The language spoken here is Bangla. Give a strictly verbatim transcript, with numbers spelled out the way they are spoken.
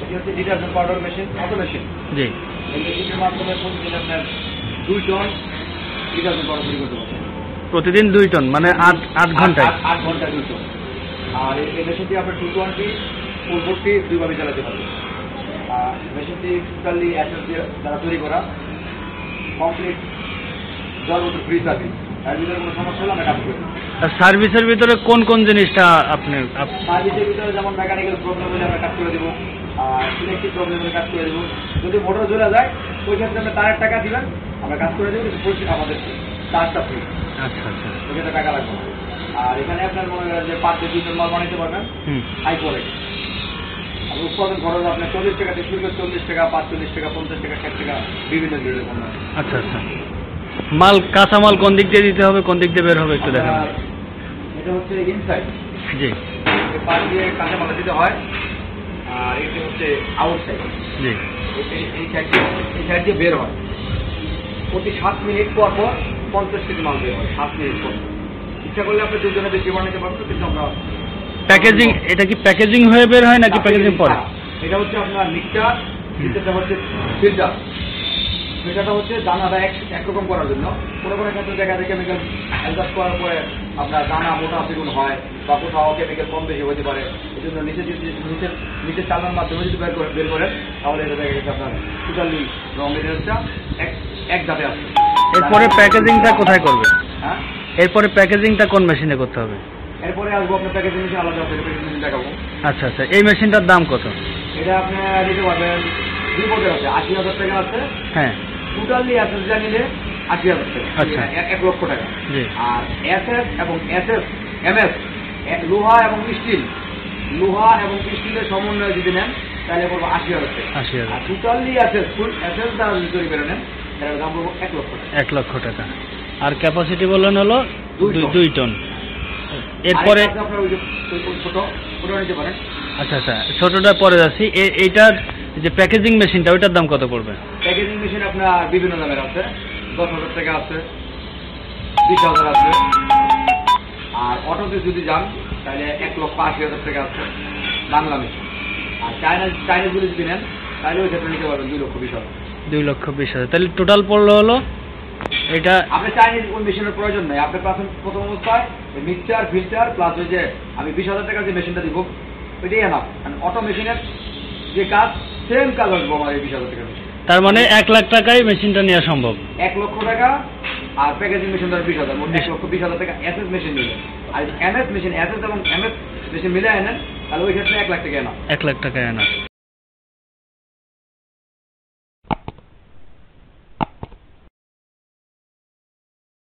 এটি হচ্ছে detergent powder machine, auto machine. জি। এই মেশিনের মাধ্যমে প্রতিদিন আপনার দুই টন ডিটারজেন্ট পাউডার তৈরি করতে পারবেন। প্রতিদিন দুই টন মানে আট আট ঘন্টায় আট ঘন্টায় দুই টন। আর এই মেশিনটি আপনার টু টোয়েন্টি ফুল ভর্তি দুইভাবে চালাতে পারবেন। আর মেশিনটি টোটালি অ্যাসেস দিয়ে দ্বারা তৈরি করা, কমপ্লিট জল মতো ফ্রি সার্ভিস। এর ভিতরে কোনো সমস্যা হলে আমরা কাজ করি। আর সার্ভিসের ভিতরে কোন কোন জিনিসটা আপনি সার্ভিসের ভিতরে যেমন মেকানিক্যাল প্রবলেম হলে আমরা কাজ করে দেবো, আর ইলেকট্রিক প্রবলেম হলে কাজ করে দেবো। যদি মোটর জ্বলে যায় ওই ক্ষেত্রে আমরা তারের টাকা দিবেন, আমরা কাজ করে দেবো, কিন্তু পরিস্থিতি আমাদের চার্জটা ফ্রি। আচ্ছা আচ্ছা ওই ক্ষেত্রে টাকা লাগবে না। আর এখানে আপনার মনে করেন যে পাঁচ দুই টন মাল বানাইতে পারবেন হাই কোয়ালিটি। আর উৎপাদন খরচ আপনার চল্লিশ টাকা থেকে শুরু করে চল্লিশ টাকা, পাঁচচল্লিশ টাকা, পঞ্চাশ টাকা, ষাট টাকা বিভিন্ন ধরনের পণ্য। আচ্ছা আচ্ছা। মাল কাঁচা মাল কোন দিক দিয়ে দিতে হবে, কোন দিক দিয়ে বের হবে একটু দেখান। এটা হচ্ছে ইনসাইড। জি। পাশ দিয়ে কাঁচা মাল দিতে হয়, আর এটা হচ্ছে আউটসাইড। জি। এই সাইড এই সাইড দিয়ে বের হয়। প্রতি সাত মিনিট পর পর পঞ্চাশ কেজি মাল বের হয়, সাত মিনিট পর। ইচ্ছা করলে আপনি দুজনে বেশি বানাতে পারবেন, কিন্তু আমরা প্যাকেজিং, এটা কি প্যাকেজিং হয়ে বের হয় নাকি প্যাকেজিং পরে? এটা হচ্ছে আপনার মিক্সচার, এটা হচ্ছে ফিল্টার। ফিল্টারটা হচ্ছে দানাটা এক একরকম করার জন্য। কোনো কোনো ক্ষেত্রে দেখা যায় কেমিক্যাল অ্যাডজাস্ট করার পরে আপনার দানা মোটা চিকুন হয়, বা কোথাও কেমিক্যাল কম বেশি হতে পারে। এই জন্য নিচে যদি নিচের নিচের চালানোর মাধ্যমে যদি বের করে বের করেন, তাহলে এটা দেখা গেছে আপনার টোটালি র মেটেরিয়ালসটা এক এক ধাপে আসবে। এরপরে প্যাকেজিংটা কোথায় করবে? হ্যাঁ, এরপরে প্যাকেজিংটা কোন মেশিনে করতে হবে? এরপরে আসবো আপনার প্যাকেজিং মেশিন, আলাদা আছে প্যাকেজিং মেশিন দেখাবো। আচ্ছা আচ্ছা। এই মেশিনটার দাম কত? এটা আপনি দিতে পারবেন দুই বছর আছে, আশি হাজার টাকা আছে। হ্যাঁ, টোটালি এসএস যা নিলে আশি হাজার টাকা, আচ্ছা, এক লক্ষ টাকা। জি। আর এসএস এবং এসএস এমএস লোহা এবং স্টিল, লোহা এবং স্টিলের সমন্বয় যদি নেন তাহলে পড়বো আশি হাজার টাকা। আশি হাজার। আর টোটালি এসএস ফুল এসএস দ্বারা যদি তৈরি করে নেন তাহলে দাম পড়বো এক লক্ষ টাকা। এক লক্ষ টাকা। আর ক্যাপাসিটি বললেন হলো দুই টন। দুই টন। এরপরে আপনার ওই যে ছোট ছোট নিতে পারেন। আচ্ছা আচ্ছা, ছোটটা পরে যাচ্ছি। এইটার যে প্যাকেজিং মেশিনটা ওইটার দাম কত পড়বে? প্যাকেজিং মেশিন আপনার বিভিন্ন দামের আছে, দশ হাজার টাকা আছে, বিশ হাজার আছে। আর অটোতে যদি যান তাহলে এক লক্ষ আশি হাজার টাকা আছে বাংলা মেশিন। আর চায়না চাইনিজগুলি যদি নেন তাহলে ওই ক্ষেত্রে নিতে পারবেন দুই লক্ষ বিশ হাজার। দুই লক্ষ বিশ হাজার। তাহলে টোটাল পড়লো হলো এটা। আপনি চাইনিজ কোন মেশিনের প্রয়োজন নেই। আপনি প্রথম প্রথম অবস্থায় মিক্সচার ফিল্টার প্লাস ওই যে আমি বিশ হাজার টাকার যে মেশিনটা দিব ওইটাই এনাফ। অটো মেশিনের যে কাজ সেম কাজ আসবো আমার এই বিশ হাজার টাকার মেশিন। তার মানে এক লাখ টাকায় মেশিনটা নেওয়া সম্ভব। এক লক্ষ টাকা আর প্যাকেজিং মেশিন ধর বিশ হাজার, এক লক্ষ বিশ হাজার টাকা এসএস মেশিন নিলেন। আর এমএস মেশিন এসএস এবং এমএস মেশিন মিলে আনেন তাহলে ওই ক্ষেত্রে এক লাখ টাকা এনা। এক লাখ টাকায় আনা।